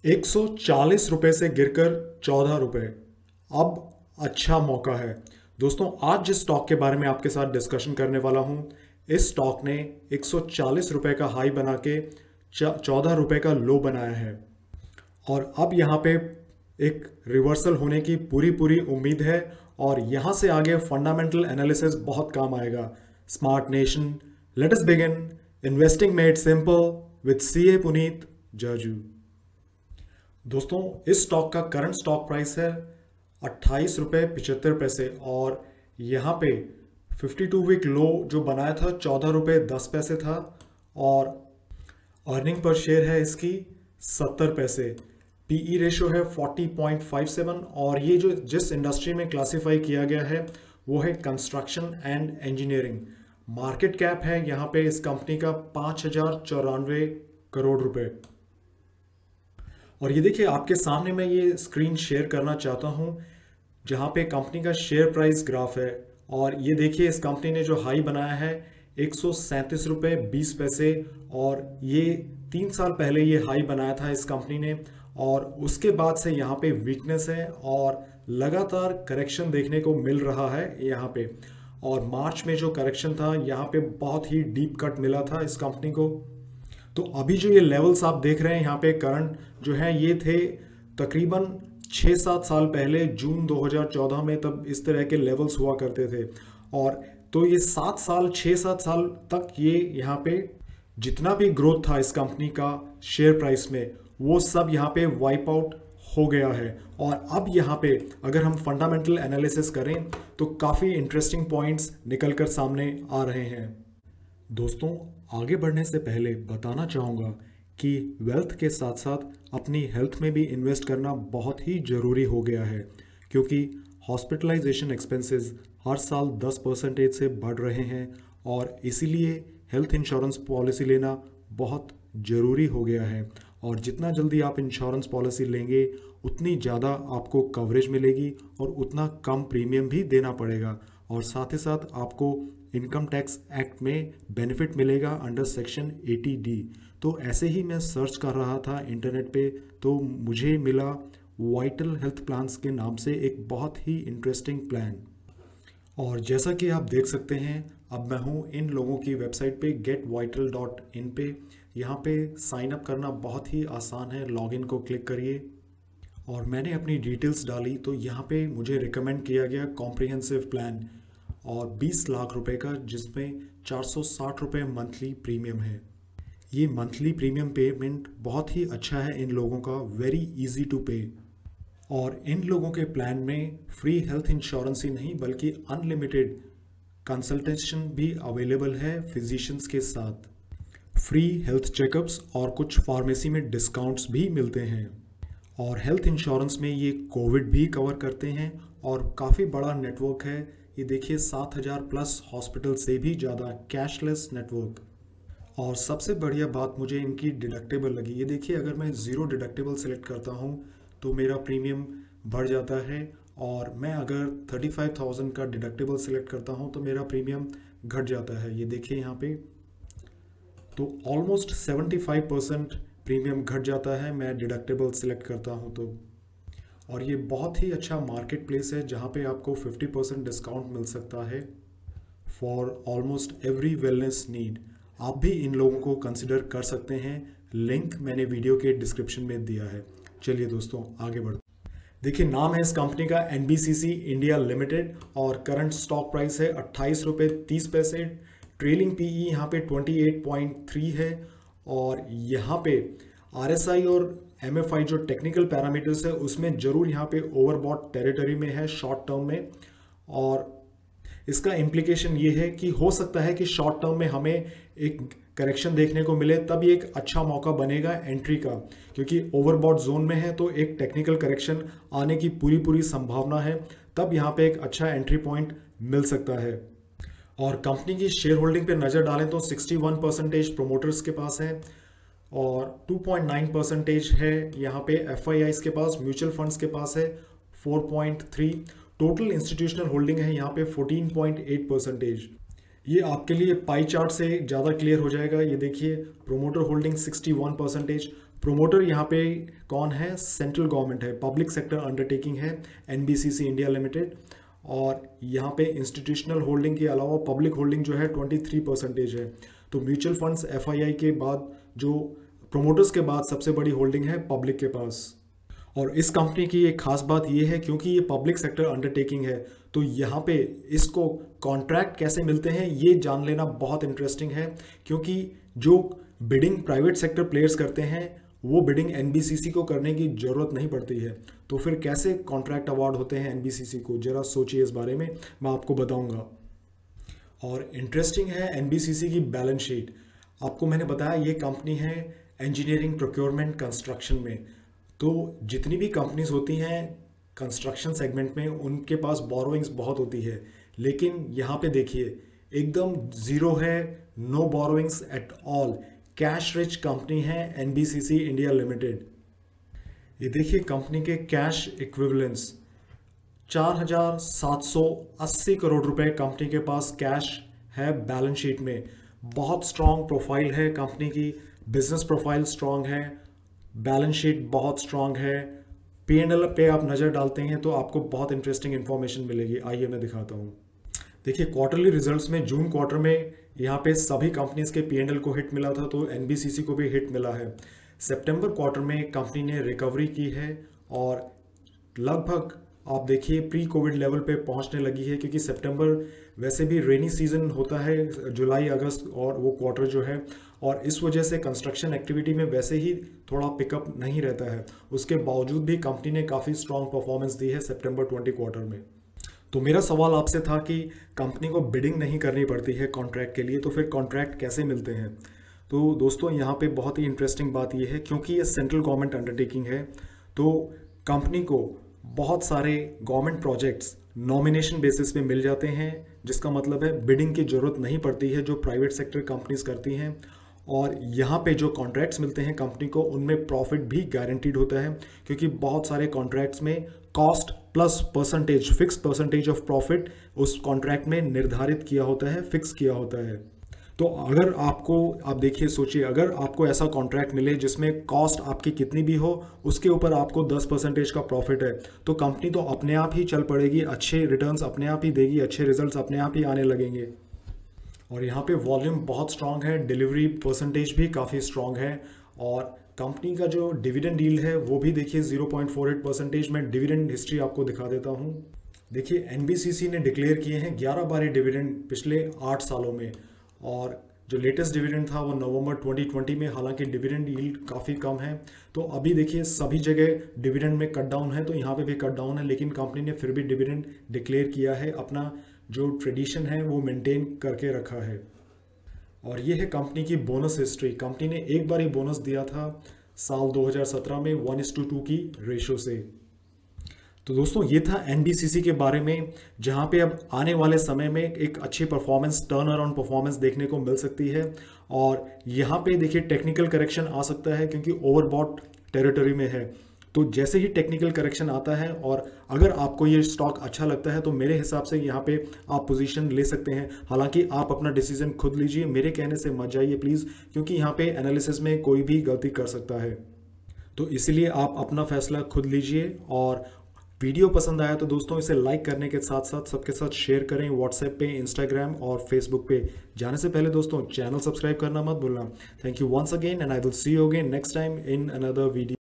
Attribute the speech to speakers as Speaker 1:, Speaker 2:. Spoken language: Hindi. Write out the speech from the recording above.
Speaker 1: 140 रुपए से गिरकर 14 रुपए। अब अच्छा मौका है दोस्तों। आज जिस स्टॉक के बारे में आपके साथ डिस्कशन करने वाला हूं, इस स्टॉक ने 140 रुपए का हाई बना के 14 रुपए का लो बनाया है और अब यहां पे एक रिवर्सल होने की पूरी उम्मीद है और यहां से आगे फंडामेंटल एनालिसिस बहुत काम आएगा। Smart nation, let us begin. Investing made simple with CA Puneet Jaju. दोस्तों, इस स्टॉक का करंट स्टॉक प्राइस है 28 रुपये 75 पैसे और यहाँ पे 52 वीक लो जो बनाया था 14 रुपये 10 पैसे था और अर्निंग पर शेयर है इसकी 70 पैसे। पीई रेशो है 40.57 और ये जो जिस इंडस्ट्री में क्लासिफाई किया गया है वो है construction and engineering. Market cap है यहाँ पे इस कंपनी का 5094 करोड़ रुपए। और ये देखिए, आपके सामने मैं ये स्क्रीन शेयर करना चाहता हूँ जहाँ पे कंपनी का शेयर प्राइस ग्राफ है और ये देखिए इस कंपनी ने जो हाई बनाया है 137 रुपये 20 पैसे और ये 3 साल पहले ये हाई बनाया था इस कंपनी ने और उसके बाद से यहाँ पे वीकनेस है और लगातार करेक्शन देखने को मिल रहा है यहाँ पे। और मार्च में जो करेक्शन था यहाँ पे बहुत ही डीप कट मिला था इस कंपनी को। तो अभी जो ये लेवल्स आप देख रहे हैं यहाँ पे करंट जो है ये थे तकरीबन 6-7 साल पहले जून 2014 में, तब इस तरह के लेवल्स हुआ करते थे। और तो ये 6-7 साल तक ये यहाँ पे जितना भी ग्रोथ था इस कंपनी का शेयर प्राइस में वो सब यहाँ पे वाइप आउट हो गया है। और अब यहाँ पे अगर हम फंडामेंटल एनालिसिस करें तो काफ़ी इंटरेस्टिंग पॉइंट्स निकल कर सामने आ रहे हैं। दोस्तों, आगे बढ़ने से पहले बताना चाहूँगा कि वेल्थ के साथ साथ अपनी हेल्थ में भी इन्वेस्ट करना बहुत ही ज़रूरी हो गया है क्योंकि हॉस्पिटलाइजेशन एक्सपेंसेस हर साल 10% से बढ़ रहे हैं और इसीलिए हेल्थ इंश्योरेंस पॉलिसी लेना बहुत ज़रूरी हो गया है। और जितना जल्दी आप इंश्योरेंस पॉलिसी लेंगे उतनी ज़्यादा आपको कवरेज मिलेगी और उतना कम प्रीमियम भी देना पड़ेगा और साथ ही साथ आपको इनकम टैक्स एक्ट में बेनिफिट मिलेगा अंडर सेक्शन 80D। तो ऐसे ही मैं सर्च कर रहा था इंटरनेट पे तो मुझे मिला वाइटल हेल्थ प्लान्स के नाम से एक बहुत ही इंटरेस्टिंग प्लान। और जैसा कि आप देख सकते हैं अब मैं हूँ इन लोगों की वेबसाइट पे getvital.in पे। यहाँ पे साइन अप करना बहुत ही आसान है, लॉगिन को क्लिक करिए और मैंने अपनी डिटेल्स डाली तो यहाँ पे मुझे रिकमेंड किया गया कॉम्प्रिहेंसिव प्लान और 20 लाख रुपए का, जिसमें 460 रुपये मंथली प्रीमियम है। ये मंथली प्रीमियम पेमेंट बहुत ही अच्छा है इन लोगों का, वेरी इजी टू पे। और इन लोगों के प्लान में फ्री हेल्थ इंश्योरेंस ही नहीं बल्कि अनलिमिटेड कंसल्टेशन भी अवेलेबल है फिजिशियंस के साथ। फ्री हेल्थ चेकअप्स और कुछ फार्मेसी में डिस्काउंट्स भी मिलते हैं। और हेल्थ इंश्योरेंस में ये कोविड भी कवर करते हैं और काफ़ी बड़ा नेटवर्क है। ये देखिए 7000 प्लस हॉस्पिटल से भी ज़्यादा कैशलेस नेटवर्क। और सबसे बढ़िया बात मुझे इनकी डिडक्टेबल लगी। ये देखिए, अगर मैं ज़ीरो डिडक्टेबल सेलेक्ट करता हूँ तो मेरा प्रीमियम बढ़ जाता है और मैं अगर 35,000 का डिडक्टेबल सेलेक्ट करता हूँ तो मेरा प्रीमियम घट जाता है। ये देखिए यहाँ पे तो ऑलमोस्ट 75% प्रीमियम घट जाता है मैं डिडक्टेबल सेलेक्ट करता हूँ तो। और ये बहुत ही अच्छा मार्केट प्लेस है जहाँ पे आपको 50% डिस्काउंट मिल सकता है for almost every wellness need. आप भी इन लोगों को कंसिडर कर सकते हैं, लिंक मैंने वीडियो के डिस्क्रिप्शन में दिया है। चलिए दोस्तों आगे बढ़ते। देखिए, नाम है इस कंपनी का NBCC इंडिया लिमिटेड और करंट स्टॉक प्राइस है 28 रुपये 30 पैसे। ट्रेलिंग PE यहाँ पे 28.3 है और यहाँ पे RSI और MFI जो टेक्निकल पैरामीटर्स है उसमें ज़रूर यहाँ पे ओवरबॉट टेरिटरी में है शॉर्ट टर्म में। और इसका इम्प्लीकेशन ये है कि हो सकता है कि शॉर्ट टर्म में हमें एक करेक्शन देखने को मिले, तब ये एक अच्छा मौका बनेगा एंट्री का, क्योंकि ओवरबॉट जोन में है तो एक टेक्निकल करेक्शन आने की पूरी संभावना है, तब यहाँ पे एक अच्छा एंट्री पॉइंट मिल सकता है। और कंपनी की शेयर होल्डिंग पे नज़र डालें तो 61% प्रोमोटर्स के पास है और 2.9% है यहाँ पे FIIs के पास, म्यूचुअल फंड्स के पास है 4.3, टोटल इंस्टीट्यूशनल होल्डिंग है यहाँ पे 14.8%। ये आपके लिए पाई चार्ट से ज़्यादा क्लियर हो जाएगा। ये देखिए, प्रोमोटर होल्डिंग 61%, प्रोमोटर यहाँ पे कौन है? सेंट्रल गवर्नमेंट है, पब्लिक सेक्टर अंडरटेकिंग है एनबीसीसी इंडिया लिमिटेड। और यहाँ पे इंस्टीट्यूशनल होल्डिंग के अलावा पब्लिक होल्डिंग जो है 23% है। तो म्यूचुअल फंड्स एफआईआई के बाद जो प्रोमोटर्स के बाद सबसे बड़ी होल्डिंग है पब्लिक के पास। और इस कंपनी की एक खास बात ये है क्योंकि ये पब्लिक सेक्टर अंडरटेकिंग है, तो यहाँ पे इसको कॉन्ट्रैक्ट कैसे मिलते हैं ये जान लेना बहुत इंटरेस्टिंग है, क्योंकि जो बिडिंग प्राइवेट सेक्टर प्लेयर्स करते हैं वो बिडिंग एनबीसीसी को करने की ज़रूरत नहीं पड़ती है। तो फिर कैसे कॉन्ट्रैक्ट अवार्ड होते हैं एनबीसीसी को, ज़रा सोचिए इस बारे में, मैं आपको बताऊंगा। और इंटरेस्टिंग है एनबीसीसी की बैलेंस शीट। आपको मैंने बताया ये कंपनी है इंजीनियरिंग, प्रोक्योरमेंट, कंस्ट्रक्शन में। तो जितनी भी कंपनीज होती हैं कंस्ट्रक्शन सेगमेंट में उनके पास बोरोइंग्स बहुत होती है, लेकिन यहाँ पे देखिए एकदम ज़ीरो है, no borrowings at all. Cash rich company है एनबीसीसी इंडिया लिमिटेड। ये देखिए कंपनी के कैश इक्विवेलेंस 4,780 करोड़ रुपए कंपनी के पास कैश है बैलेंस शीट में। बहुत स्ट्रॉन्ग प्रोफाइल है कंपनी की, बिजनेस प्रोफाइल स्ट्रॉन्ग है, बैलेंस शीट बहुत स्ट्रॉन्ग है। P&L पे आप नज़र डालते हैं तो आपको बहुत इंटरेस्टिंग इन्फॉर्मेशन मिलेगी। आइए मैं दिखाता हूँ। देखिए क्वार्टरली रिजल्ट्स में जून क्वार्टर में यहाँ पे सभी कंपनीज के P&L को हिट मिला था, तो एनबीसीसी को भी हिट मिला है। सितंबर क्वार्टर में कंपनी ने रिकवरी की है और लगभग आप देखिए प्री कोविड लेवल पे पहुंचने लगी है, क्योंकि सितंबर वैसे भी रेनी सीजन होता है, जुलाई अगस्त और वो क्वार्टर जो है, और इस वजह से कंस्ट्रक्शन एक्टिविटी में वैसे ही थोड़ा पिकअप नहीं रहता है। उसके बावजूद भी कंपनी ने काफ़ी स्ट्रॉन्ग परफॉर्मेंस दी है सितंबर 20 क्वार्टर में। तो मेरा सवाल आपसे था कि कंपनी को बिडिंग नहीं करनी पड़ती है कॉन्ट्रैक्ट के लिए, तो फिर कॉन्ट्रैक्ट कैसे मिलते हैं? तो दोस्तों यहाँ पे बहुत ही इंटरेस्टिंग बात यह है, क्योंकि ये सेंट्रल गवर्नमेंट अंडरटेकिंग है, तो कंपनी को बहुत सारे गवर्नमेंट प्रोजेक्ट्स नॉमिनेशन बेसिस पे मिल जाते हैं, जिसका मतलब है बिडिंग की ज़रूरत नहीं पड़ती है जो प्राइवेट सेक्टर कंपनीज करती हैं। और यहाँ पे जो कॉन्ट्रैक्ट्स मिलते हैं कंपनी को उनमें प्रॉफिट भी गारंटीड होता है, क्योंकि बहुत सारे कॉन्ट्रैक्ट्स में cost plus percentage, fix percentage of profit उस कॉन्ट्रैक्ट में निर्धारित किया होता है, फिक्स किया होता है। तो अगर आपको, आप देखिए सोचिए, अगर आपको ऐसा कॉन्ट्रैक्ट मिले जिसमें कॉस्ट आपकी कितनी भी हो उसके ऊपर आपको 10% का प्रॉफिट है, तो कंपनी तो अपने आप ही चल पड़ेगी, अच्छे रिटर्न्स अपने आप ही देगी, अच्छे रिजल्ट्स अपने आप ही आने लगेंगे। और यहाँ पे वॉल्यूम बहुत स्ट्रांग है, डिलीवरी परसेंटेज भी काफ़ी स्ट्रांग है, और कंपनी का जो डिविडेंड यील्ड है वो भी देखिए 0.48%। मैं डिविडेंड हिस्ट्री आपको दिखा देता हूँ। देखिए एनबीसीसी ने डिक्लेयर किए हैं 11 बार डिविडेंड पिछले 8 सालों में, और जो लेटेस्ट डिविडेंड था वो नवंबर 2020 में, हालांकि डिविडेंड यील्ड काफ़ी कम है। तो अभी देखिए सभी जगह डिविडेंड में कट डाउन है, तो यहाँ पे भी कट डाउन है, लेकिन कंपनी ने फिर भी डिविडेंड डिक्लेयर किया है, अपना जो ट्रेडिशन है वो मेंटेन करके रखा है। और ये है कंपनी की बोनस हिस्ट्री। कंपनी ने एक बार ही बोनस दिया था साल 2017 में 1:2 की रेशो से। तो दोस्तों ये था एनबीसीसी के बारे में, जहां पे अब आने वाले समय में एक अच्छी परफॉर्मेंस, टर्न अराउंड परफॉर्मेंस देखने को मिल सकती है। और यहाँ पे देखिए टेक्निकल करेक्शन आ सकता है, क्योंकि ओवरबॉट टेरिटरी में है। तो जैसे ही टेक्निकल करेक्शन आता है और अगर आपको ये स्टॉक अच्छा लगता है तो मेरे हिसाब से यहाँ पे आप पोजीशन ले सकते हैं। हालांकि आप अपना डिसीजन खुद लीजिए, मेरे कहने से मत जाइए प्लीज़, क्योंकि यहाँ पे एनालिसिस में कोई भी गलती कर सकता है। तो इसलिए आप अपना फैसला खुद लीजिए। और वीडियो पसंद आया तो दोस्तों इसे लाइक करने के साथ साथ सबके साथ शेयर करें, व्हाट्सएप पे, इंस्टाग्राम और फेसबुक पे। जाने से पहले दोस्तों चैनल सब्सक्राइब करना मत भूलना। Thank you once again and I will see you again next time in another video.